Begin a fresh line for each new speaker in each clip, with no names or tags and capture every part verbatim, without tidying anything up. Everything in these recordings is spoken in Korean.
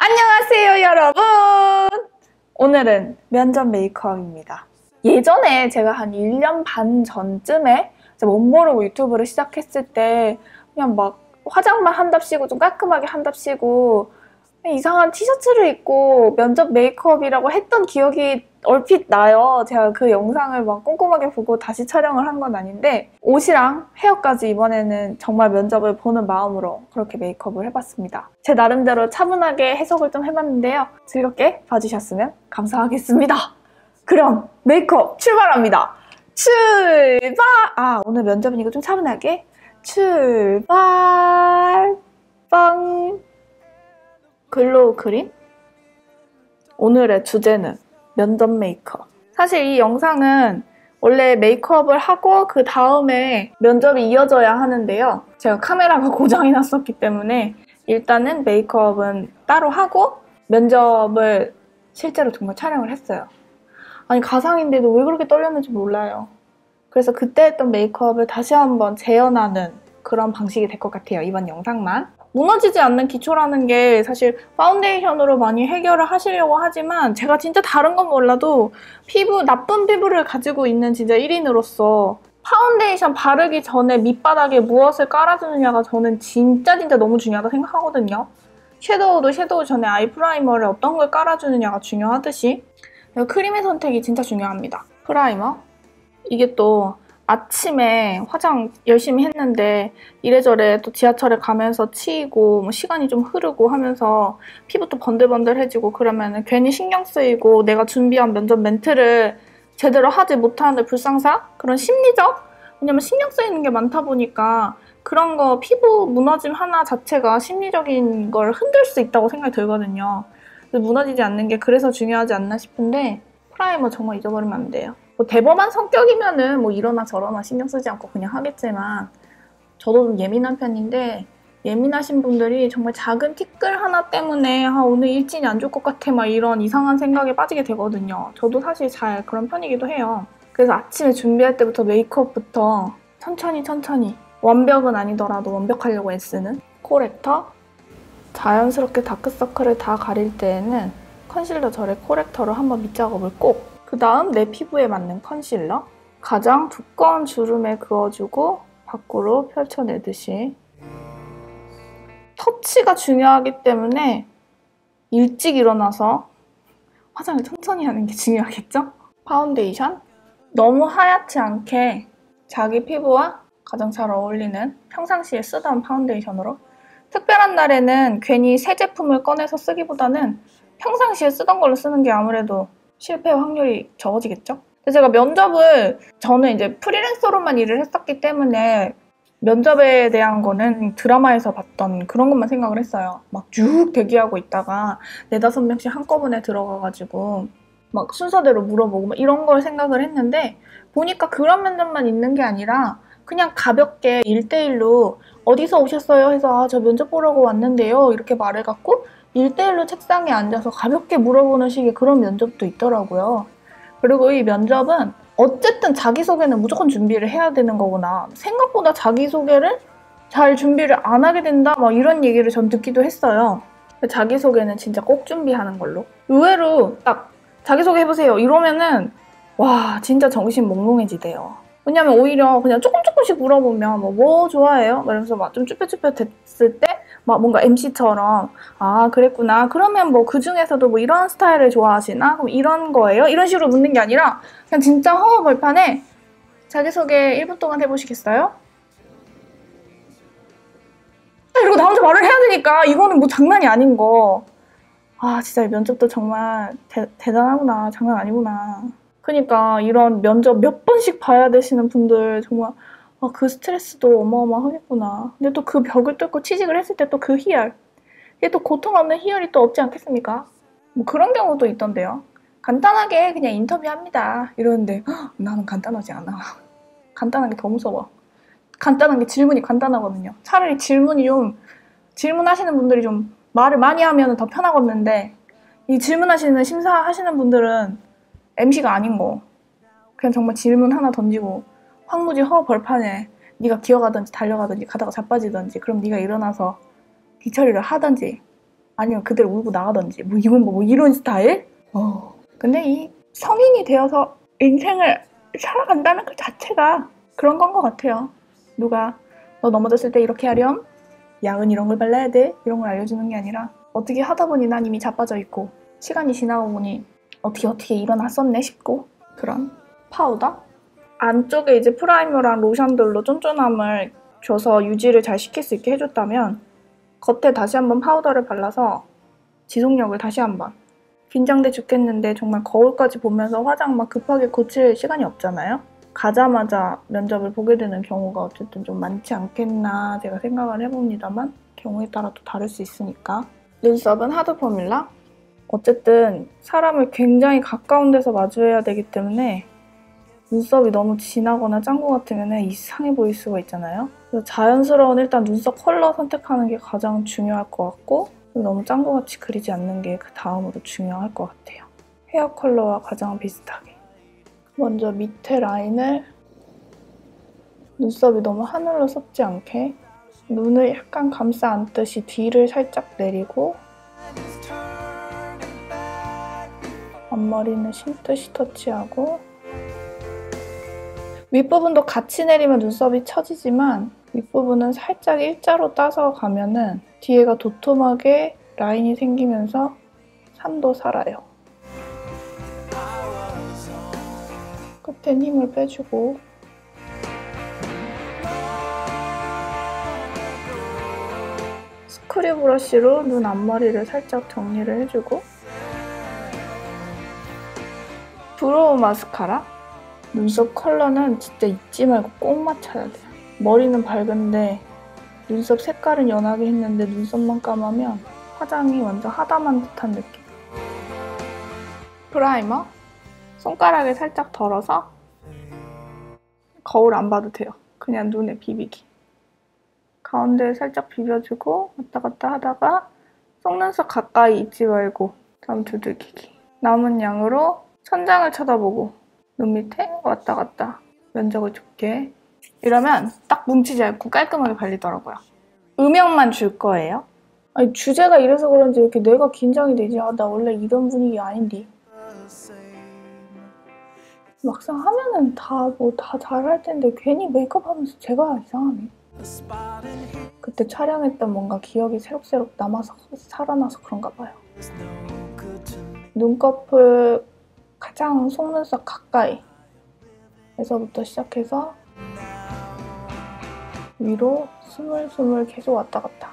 안녕하세요, 여러분! 오늘은 면접 메이크업입니다. 예전에 제가 한 일 년 반 전쯤에 못 모르고 유튜브를 시작했을 때 그냥 막 화장만 한답시고 좀 깔끔하게 한답시고 이상한 티셔츠를 입고 면접 메이크업이라고 했던 기억이 얼핏 나요. 제가 그 영상을 막 꼼꼼하게 보고 다시 촬영을 한 건 아닌데 옷이랑 헤어까지 이번에는 정말 면접을 보는 마음으로 그렇게 메이크업을 해봤습니다. 제 나름대로 차분하게 해석을 좀 해봤는데요. 즐겁게 봐주셨으면 감사하겠습니다. 그럼 메이크업 출발합니다. 출발! 아, 오늘 면접이니까 좀 차분하게 출발! 빵! 글로우 크림? 오늘의 주제는 면접 메이크업. 사실 이 영상은 원래 메이크업을 하고 그 다음에 면접이 이어져야 하는데요. 제가 카메라가 고장이 났었기 때문에 일단은 메이크업은 따로 하고 면접을 실제로 정말 촬영을 했어요. 아니 가상인데도 왜 그렇게 떨렸는지 몰라요. 그래서 그때 했던 메이크업을 다시 한번 재현하는 그런 방식이 될 것 같아요. 이번 영상만. 무너지지 않는 기초라는 게 사실 파운데이션으로 많이 해결을 하시려고 하지만 제가 진짜 다른 건 몰라도 피부, 나쁜 피부를 가지고 있는 진짜 일 인으로서 파운데이션 바르기 전에 밑바닥에 무엇을 깔아주느냐가 저는 진짜 진짜 너무 중요하다고 생각하거든요. 섀도우도 섀도우 전에 아이 프라이머를 어떤 걸 깔아주느냐가 중요하듯이 크림의 선택이 진짜 중요합니다. 프라이머. 이게 또 아침에 화장 열심히 했는데 이래저래 또 지하철에 가면서 치이고 뭐 시간이 좀 흐르고 하면서 피부도 번들번들해지고 그러면 괜히 신경 쓰이고 내가 준비한 면접 멘트를 제대로 하지 못하는 불상사? 그런 심리적? 왜냐면 신경 쓰이는 게 많다 보니까 그런 거 피부 무너짐 하나 자체가 심리적인 걸 흔들 수 있다고 생각이 들거든요. 무너지지 않는 게 그래서 중요하지 않나 싶은데 프라이머 정말 잊어버리면 안 돼요. 뭐 대범한 성격이면은 뭐 이러나 저러나 신경 쓰지 않고 그냥 하겠지만 저도 좀 예민한 편인데 예민하신 분들이 정말 작은 티끌 하나 때문에 아 오늘 일진이 안 좋을 것 같아 막 이런 이상한 생각에 빠지게 되거든요. 저도 사실 잘 그런 편이기도 해요. 그래서 아침에 준비할 때부터 메이크업부터 천천히 천천히 완벽은 아니더라도 완벽하려고 애쓰는 코렉터. 자연스럽게 다크서클을 다 가릴 때에는 컨실러 젤의 코렉터로 한번 밑작업을 꼭. 그 다음 내 피부에 맞는 컨실러. 가장 두꺼운 주름에 그어주고 밖으로 펼쳐내듯이. 터치가 중요하기 때문에 일찍 일어나서 화장을 천천히 하는 게 중요하겠죠? 파운데이션. 너무 하얗지 않게 자기 피부와 가장 잘 어울리는 평상시에 쓰던 파운데이션으로. 특별한 날에는 괜히 새 제품을 꺼내서 쓰기보다는 평상시에 쓰던 걸로 쓰는 게 아무래도 실패 확률이 적어지겠죠? 근데 제가 면접을 저는 이제 프리랜서로만 일을 했었기 때문에 면접에 대한 거는 드라마에서 봤던 그런 것만 생각을 했어요. 막 쭉 대기하고 있다가 네다섯 명씩 한꺼번에 들어가가지고 막 순서대로 물어보고 막 이런 걸 생각을 했는데 보니까 그런 면접만 있는 게 아니라 그냥 가볍게 일 대일로 어디서 오셨어요? 해서 아, 저 면접 보러고 왔는데요. 이렇게 말해갖고 일 대일로 책상에 앉아서 가볍게 물어보는 식의 그런 면접도 있더라고요. 그리고 이 면접은 어쨌든 자기소개는 무조건 준비를 해야 되는 거구나. 생각보다 자기소개를 잘 준비를 안 하게 된다 막 이런 얘기를 전 듣기도 했어요. 자기소개는 진짜 꼭 준비하는 걸로. 의외로 딱 자기소개 해보세요 이러면은 와 진짜 정신 몽롱해지대요. 왜냐면 오히려 그냥 조금 조금씩 물어보면 뭐, 뭐 좋아해요? 이러면서 막 좀 쭈뼛쭈뼛 됐을 때 막 뭔가 엠씨처럼 아 그랬구나 그러면 뭐 그 중에서도 뭐 이런 스타일을 좋아하시나? 그럼 이런 거예요? 이런 식으로 묻는 게 아니라 그냥 진짜 허허벌판에 자기소개 일 분 동안 해보시겠어요? 이러고 나 혼자 말을 해야 되니까 이거는 뭐 장난이 아닌 거. 아 진짜 면접도 정말 대, 대단하구나. 장난 아니구나. 그러니까 이런 면접 몇 번씩 봐야 되시는 분들 정말 아, 그 스트레스도 어마어마하겠구나. 근데 또 그 벽을 뚫고 취직을 했을 때 또 그 희열. 이게 또 고통 없는 희열이 또 없지 않겠습니까? 뭐 그런 경우도 있던데요. 간단하게 그냥 인터뷰합니다. 이러는데 헉, 나는 간단하지 않아. 간단한 게 더 무서워. 간단한 게 질문이 간단하거든요. 차라리 질문이 좀 질문하시는 분들이 좀 말을 많이 하면 더 편하겠는데 이 질문하시는 심사하시는 분들은 엠씨가 아닌 거. 그냥 정말 질문 하나 던지고 황무지 허벌판에 네가 기어가든지 달려가든지 가다가 자빠지든지 그럼 네가 일어나서 뒤처리를 하든지 아니면 그대로 울고 나가던지 뭐 이건 뭐 이런 스타일? 어. 근데 이 성인이 되어서 인생을 살아간다는 그 자체가 그런 건 것 같아요. 누가 너 넘어졌을 때 이렇게 하렴? 약은 이런 걸 발라야 돼? 이런 걸 알려주는 게 아니라 어떻게 하다 보니 난 이미 자빠져 있고 시간이 지나고 보니 어떻게 어떻게 일어났었네 싶고 그런 파우더? 안쪽에 이제 프라이머랑 로션들로 쫀쫀함을 줘서 유지를 잘 시킬 수 있게 해줬다면 겉에 다시 한번 파우더를 발라서 지속력을 다시 한번 긴장돼 죽겠는데 정말 거울까지 보면서 화장 막 급하게 고칠 시간이 없잖아요. 가자마자 면접을 보게 되는 경우가 어쨌든 좀 많지 않겠나 제가 생각을 해봅니다만 경우에 따라 또 다를 수 있으니까. 눈썹은 하드 포뮬라? 어쨌든 사람을 굉장히 가까운 데서 마주해야 되기 때문에 눈썹이 너무 진하거나 짠 것 같으면 이상해 보일 수가 있잖아요. 그래서 자연스러운 일단 눈썹 컬러 선택하는 게 가장 중요할 것 같고 너무 짠 것 같이 그리지 않는 게 그 다음으로 중요할 것 같아요. 헤어 컬러와 가장 비슷하게. 먼저 밑에 라인을 눈썹이 너무 하늘로 솟지 않게 눈을 약간 감싸 안듯이 뒤를 살짝 내리고 앞머리는 심듯이 터치하고 윗부분도 같이 내리면 눈썹이 처지지만 윗부분은 살짝 일자로 따서 가면은 뒤에가 도톰하게 라인이 생기면서 산도 살아요. 끝엔 힘을 빼주고 스크류 브러쉬로 눈 앞머리를 살짝 정리를 해주고 브로우 마스카라? 눈썹 컬러는 진짜 잊지 말고 꼭 맞춰야 돼요. 머리는 밝은데 눈썹 색깔은 연하게 했는데 눈썹만 까마면 화장이 완전 하다만 듯한 느낌. 프라이머? 손가락에 살짝 덜어서 거울 안 봐도 돼요. 그냥 눈에 비비기. 가운데에 살짝 비벼주고 왔다 갔다 하다가 속눈썹 가까이 있지 말고 다음 두들기기. 남은 양으로 천장을 쳐다보고 눈 밑에 왔다 갔다 면적을 좁게. 이러면 딱 뭉치지 않고 깔끔하게 발리더라고요. 음영만 줄 거예요. 아니 주제가 이래서 그런지 이렇게 뇌가 긴장이 되지. 아, 나 원래 이런 분위기 아닌데. 막상 하면은 다 뭐 다 잘할 텐데 괜히 메이크업 하면서 제가 이상하네. 그때 촬영했던 뭔가 기억이 새록새록 남아서 살아나서 그런가 봐요. 눈꺼풀 가장 속눈썹 가까이 에서부터 시작해서 위로 스물스물 계속 왔다 갔다.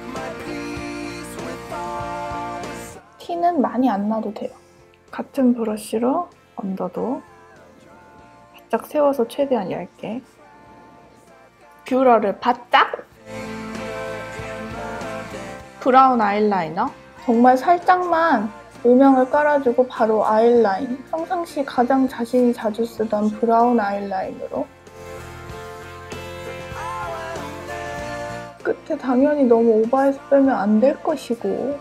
티는 많이 안 나도 돼요. 같은 브러쉬로 언더도 바짝 세워서 최대한 얇게 뷰러를 바짝 브라운 아이라이너 정말 살짝만 음영을 깔아주고 바로 아이라인 평상시 가장 자신이 자주 쓰던 브라운 아이라인으로 끝에 당연히 너무 오버해서 빼면 안 될 것이고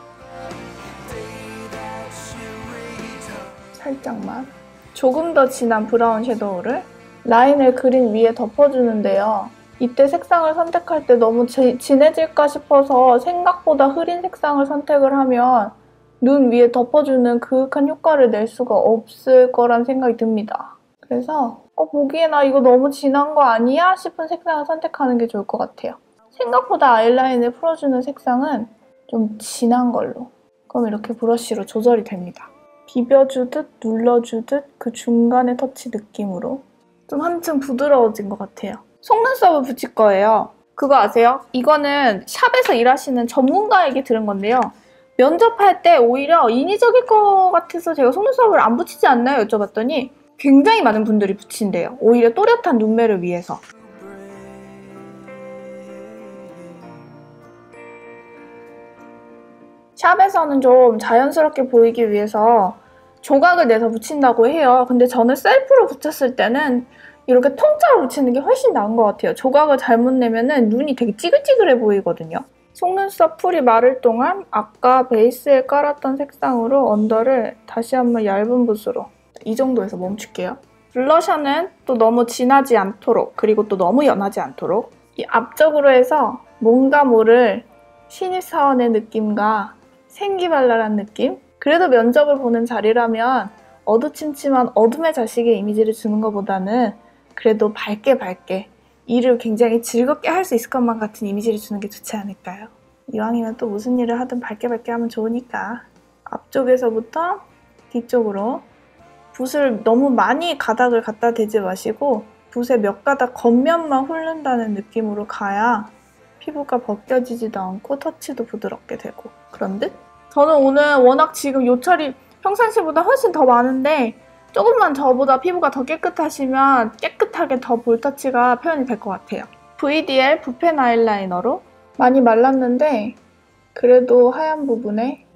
살짝만 조금 더 진한 브라운 섀도우를 라인을 그린 위에 덮어주는데요. 이때 색상을 선택할 때 너무 지, 진해질까 싶어서 생각보다 흐린 색상을 선택을 하면 눈 위에 덮어주는 그윽한 효과를 낼 수가 없을 거란 생각이 듭니다. 그래서 어, 보기에 나 이거 너무 진한 거 아니야? 싶은 색상을 선택하는 게 좋을 것 같아요. 생각보다 아이라인을 풀어주는 색상은 좀 진한 걸로. 그럼 이렇게 브러쉬로 조절이 됩니다. 비벼주듯 눌러주듯 그 중간의 터치 느낌으로 좀 한층 부드러워진 것 같아요. 속눈썹을 붙일 거예요. 그거 아세요? 이거는 샵에서 일하시는 전문가에게 들은 건데요. 면접할 때 오히려 인위적일 것 같아서 제가 속눈썹을 안 붙이지 않나요? 여쭤봤더니 굉장히 많은 분들이 붙인대요. 오히려 또렷한 눈매를 위해서. 샵에서는 좀 자연스럽게 보이기 위해서 조각을 내서 붙인다고 해요. 근데 저는 셀프로 붙였을 때는 이렇게 통째로 붙이는 게 훨씬 나은 것 같아요. 조각을 잘못 내면은 눈이 되게 찌글찌글해 보이거든요. 속눈썹 풀이 마를 동안 아까 베이스에 깔았던 색상으로 언더를 다시 한번 얇은 붓으로 이 정도에서 멈출게요. 블러셔는 또 너무 진하지 않도록 그리고 또 너무 연하지 않도록 이 앞쪽으로 해서 뭔가 모를 신입사원의 느낌과 생기발랄한 느낌? 그래도 면접을 보는 자리라면 어두침침한 어둠의 자식의 이미지를 주는 것보다는 그래도 밝게 밝게 일을 굉장히 즐겁게 할 수 있을 것만 같은 이미지를 주는 게 좋지 않을까요? 이왕이면 또 무슨 일을 하든 밝게 밝게 하면 좋으니까 앞쪽에서부터 뒤쪽으로 붓을 너무 많이 가닥을 갖다 대지 마시고 붓에 몇 가닥 겉면만 훑는다는 느낌으로 가야 피부가 벗겨지지도 않고 터치도 부드럽게 되고 그런 듯? 저는 오늘 워낙 지금 요철이 평상시보다 훨씬 더 많은데 조금만 저보다 피부가 더 깨끗하시면 깨끗하게 더 볼터치가 표현이 될 것 같아요. 브이디엘 붓펜 아이라이너로 많이 말랐는데 그래도 하얀 부분에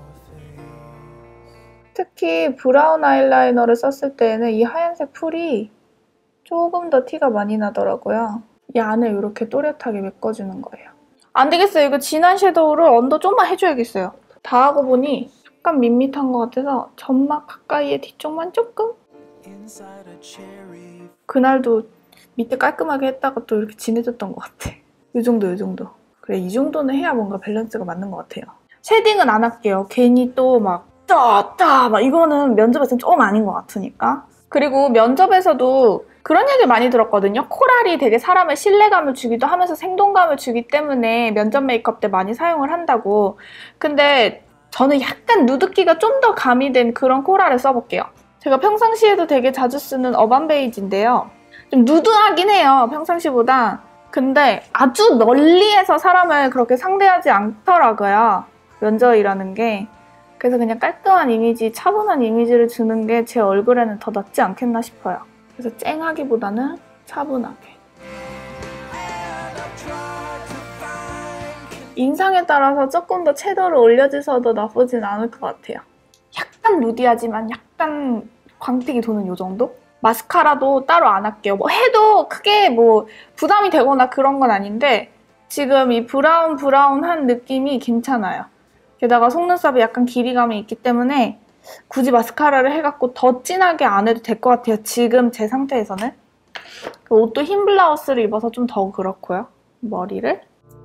특히 브라운 아이라이너를 썼을 때는 이 하얀색 풀이 조금 더 티가 많이 나더라고요. 이 안에 이렇게 또렷하게 메꿔주는 거예요. 안 되겠어요. 이거 진한 섀도우를 언더 좀만 해줘야겠어요. 다 하고 보니 약간 밋밋한 것 같아서 점막 가까이에 뒤쪽만 조금? 그날도 밑에 깔끔하게 했다가 또 이렇게 진해졌던 것 같아. 이 정도, 이 정도. 그래, 이 정도는 해야 뭔가 밸런스가 맞는 것 같아요. 쉐딩은 안 할게요. 괜히 또 막 짜짜 막 이거는 면접에서는 좀 아닌 것 같으니까. 그리고 면접에서도 그런 얘기 많이 들었거든요. 코랄이 되게 사람의 신뢰감을 주기도 하면서 생동감을 주기 때문에 면접 메이크업 때 많이 사용을 한다고. 근데 저는 약간 누드기가 좀 더 가미된 그런 코랄을 써볼게요. 제가 평상시에도 되게 자주 쓰는 어반 베이지인데요. 좀 누드하긴 해요, 평상시보다. 근데 아주 멀리에서 사람을 그렇게 상대하지 않더라고요, 면접이라는 게. 그래서 그냥 깔끔한 이미지, 차분한 이미지를 주는 게 제 얼굴에는 더 낫지 않겠나 싶어요. 그래서 쨍하기보다는 차분하게. 인상에 따라서 조금 더 채도를 올려주셔도 나쁘진 않을 것 같아요. 약간 누디하지만 약간 광택이 도는 이 정도? 마스카라도 따로 안 할게요. 뭐 해도 크게 뭐 부담이 되거나 그런 건 아닌데 지금 이 브라운 브라운한 느낌이 괜찮아요. 게다가 속눈썹이 약간 길이감이 있기 때문에 굳이 마스카라를 해갖고 더 진하게 안 해도 될 것 같아요. 지금 제 상태에서는. 옷도 흰 블라우스를 입어서 좀 더 그렇고요. 머리를.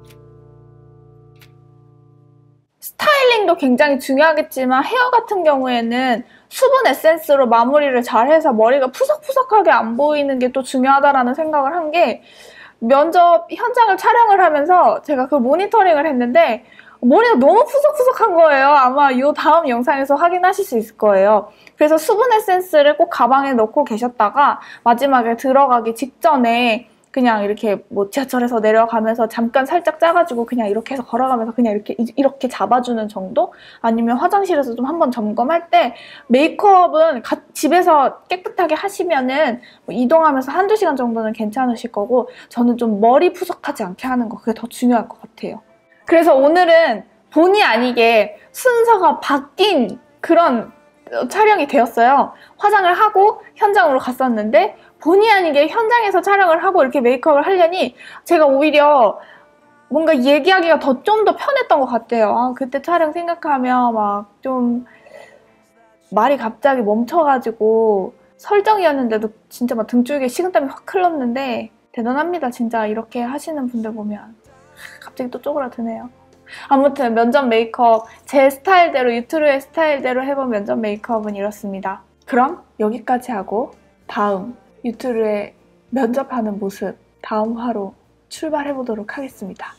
스타일링도 굉장히 중요하겠지만 헤어 같은 경우에는 수분 에센스로 마무리를 잘해서 머리가 푸석푸석하게 안 보이는 게 또 중요하다라는 생각을 한 게 면접 현장을 촬영을 하면서 제가 그 모니터링을 했는데 머리가 너무 푸석푸석한 거예요. 아마 이 다음 영상에서 확인하실 수 있을 거예요. 그래서 수분 에센스를 꼭 가방에 넣고 계셨다가 마지막에 들어가기 직전에 그냥 이렇게 뭐 지하철에서 내려가면서 잠깐 살짝 짜가지고 그냥 이렇게 해서 걸어가면서 그냥 이렇게 이렇게 잡아주는 정도? 아니면 화장실에서 좀 한번 점검할 때 메이크업은 가, 집에서 깨끗하게 하시면은 뭐 이동하면서 한두 시간 정도는 괜찮으실 거고 저는 좀 머리 푸석하지 않게 하는 거 그게 더 중요할 것 같아요. 그래서 오늘은 본의 아니게 순서가 바뀐 그런 촬영이 되었어요. 화장을 하고 현장으로 갔었는데 본의 아니게 현장에서 촬영을 하고 이렇게 메이크업을 하려니 제가 오히려 뭔가 얘기하기가 더 좀 더 편했던 것 같아요. 아, 그때 촬영 생각하면 막 좀 말이 갑자기 멈춰가지고 설정이었는데도 진짜 막 등줄기에 식은땀이 확 흘렀는데 대단합니다. 진짜 이렇게 하시는 분들 보면. 갑자기 또 쪼그라드네요. 아무튼 면접 메이크업 제 스타일대로 유튜브의 스타일대로 해본 면접 메이크업은 이렇습니다. 그럼 여기까지 하고 다음 유튜브에 면접하는 모습 다음 화로 출발해보도록 하겠습니다.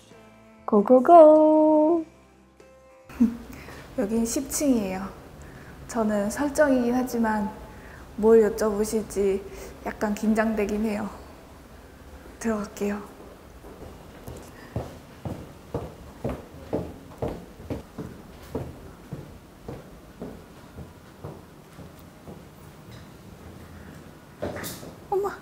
고고고! 여긴 십 층이에요. 저는 설정이긴 하지만 뭘 여쭤보실지 약간 긴장되긴 해요. 들어갈게요. 엄마!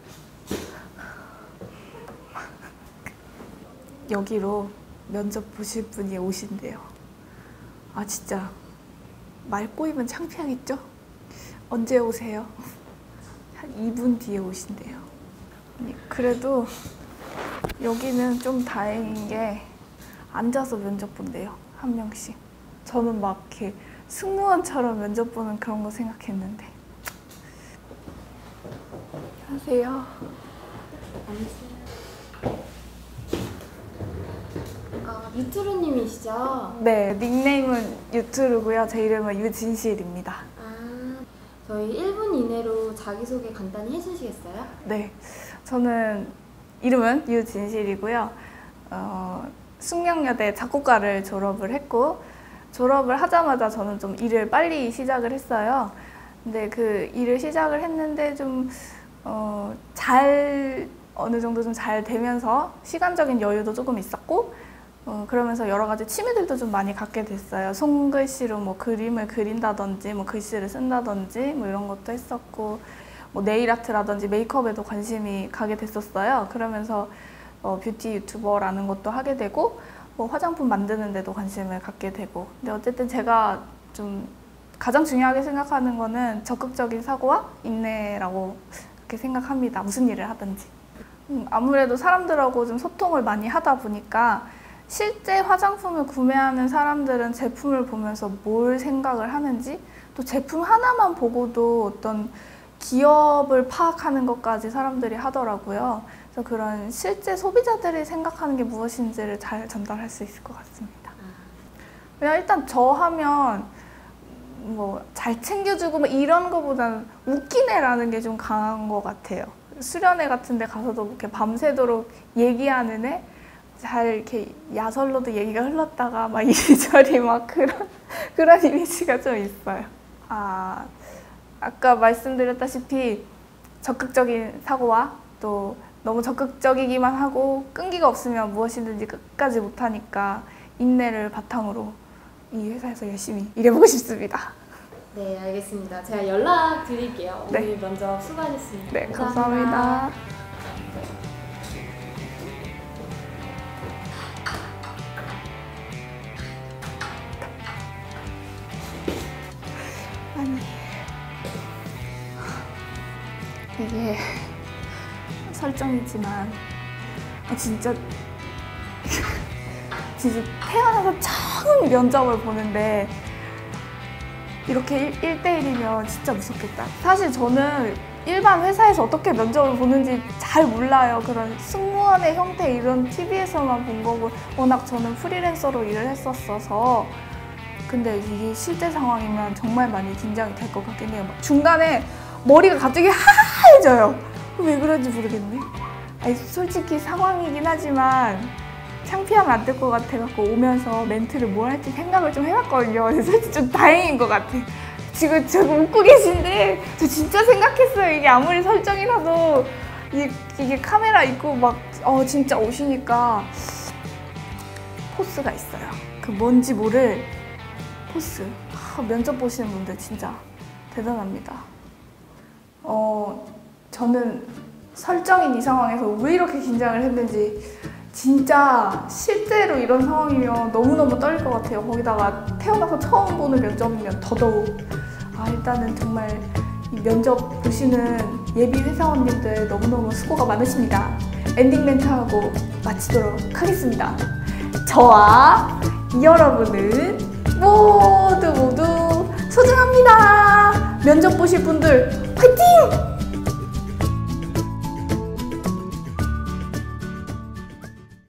여기로 면접 보실 분이 오신대요. 아 진짜 말 꼬이면 창피하겠죠? 언제 오세요? 한 이 분 뒤에 오신대요. 아니, 그래도 여기는 좀 다행인 게 앉아서 면접 본대요. 한 명씩. 저는 막 이렇게 승무원처럼 면접 보는 그런 거 생각했는데. 안녕하세요.
아, 유트루님이시죠?
네, 닉네임은 유트루고요. 제 이름은 유진실입니다.
아, 저희 일 분 이내로 자기소개 간단히 해주시겠어요?
네, 저는 이름은 유진실이고요. 어, 숙명여대 작곡가를 졸업을 했고, 졸업을 하자마자 저는 좀 일을 빨리 시작을 했어요. 근데 그 일을 시작을 했는데 좀 어, 잘 어느 정도 좀 잘 되면서 시간적인 여유도 조금 있었고, 어, 그러면서 여러 가지 취미들도 좀 많이 갖게 됐어요. 손글씨로 뭐 그림을 그린다든지 뭐 글씨를 쓴다든지 뭐 이런 것도 했었고, 뭐 네일 아트라든지 메이크업에도 관심이 가게 됐었어요. 그러면서 어, 뷰티 유튜버라는 것도 하게 되고, 뭐 화장품 만드는 데도 관심을 갖게 되고. 근데 어쨌든 제가 좀 가장 중요하게 생각하는 거는 적극적인 사고와 인내라고 그렇게 생각합니다. 무슨 일을 하든지. 음, 아무래도 사람들하고 좀 소통을 많이 하다 보니까 실제 화장품을 구매하는 사람들은 제품을 보면서 뭘 생각을 하는지, 또 제품 하나만 보고도 어떤 기업을 파악하는 것까지 사람들이 하더라고요. 그래서 그런 실제 소비자들이 생각하는 게 무엇인지를 잘 전달할 수 있을 것 같습니다. 그냥 일단 저 하면 뭐 잘 챙겨주고 뭐 이런 거보다는 웃기네라는 게 좀 강한 것 같아요. 수련회 같은 데 가서도 이렇게 밤새도록 얘기하는 애, 잘 이렇게 야설로도 얘기가 흘렀다가 막 이리저리 막 그런 그런 이미지가 좀 있어요. 아, 아까 말씀드렸다시피 적극적인 사고와 또 너무 적극적이기만 하고 끈기가 없으면 무엇이든지 끝까지 못하니까 인내를 바탕으로 이 회사에서 열심히 일해보고 싶습니다.
네, 알겠습니다. 제가 연락 드릴게요. 오늘
네.
먼저 수고하셨습니다.
네,
감사합니다.
감사합니다. 아니, 이게 설정이지만 아, 진짜 진짜 태어나서 처음 면접을 보는데 이렇게 일 대일이면 진짜 무섭겠다. 사실 저는 일반 회사에서 어떻게 면접을 보는지 잘 몰라요. 그런 승무원의 형태 이런 티비에서만 본 거고, 워낙 저는 프리랜서로 일을 했었어서. 근데 이게 실제 상황이면 정말 많이 긴장이 될 것 같긴 해요. 막 중간에 머리가 갑자기 하얘져요. 왜 그런지 모르겠네. 아니, 솔직히 상황이긴 하지만 창피하면 안 될 것 같아갖고 오면서 멘트를 뭘 할지 생각을 좀 해봤거든요. 그래서 솔직히 좀 다행인 것 같아. 지금 지금 웃고 계신데 저 진짜 생각했어요. 이게 아무리 설정이라도 이게, 이게 카메라 있고 막 어, 진짜 오시니까 포스가 있어요. 그 뭔지 모를 포스. 아, 면접 보시는 분들 진짜 대단합니다. 어, 저는 설정인 이 상황에서 왜 이렇게 긴장을 했는지 진짜 실제로 이런 상황이면 너무너무 떨릴 것 같아요. 거기다가 태어나서 처음 보는 면접이면 더더욱. 아, 일단은 정말 이 면접 보시는 예비 회사원님들 너무너무 수고가 많으십니다. 엔딩 멘트하고 마치도록 하겠습니다. 저와 여러분은 모두 모두 소중합니다. 면접 보실 분들 화이팅!